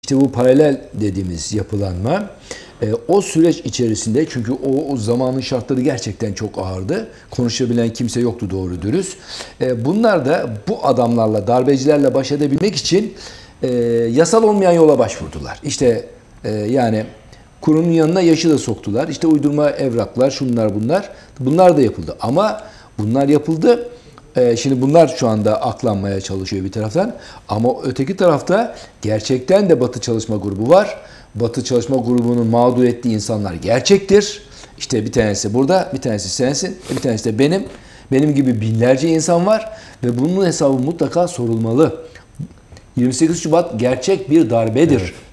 İşte bu paralel dediğimiz yapılanma o süreç içerisinde, çünkü o zamanın şartları gerçekten çok ağırdı. Konuşabilen kimse yoktu doğru dürüst. Bunlar da bu adamlarla, darbecilerle baş edebilmek için yasal olmayan yola başvurdular. İşte yani kurunun yanına yaşı da soktular. İşte uydurma evraklar, şunlar bunlar. Bunlar da yapıldı. Ama bunlar yapıldı. Şimdi bunlar şu anda aklanmaya çalışıyor bir taraftan. Ama öteki tarafta gerçekten de Batı Çalışma Grubu var. Batı Çalışma Grubu'nun mağdur ettiği insanlar gerçektir. İşte bir tanesi burada, bir tanesi sensin, bir tanesi de benim. Benim gibi binlerce insan var ve bunun hesabı mutlaka sorulmalı. 28 Şubat gerçek bir darbedir. Evet.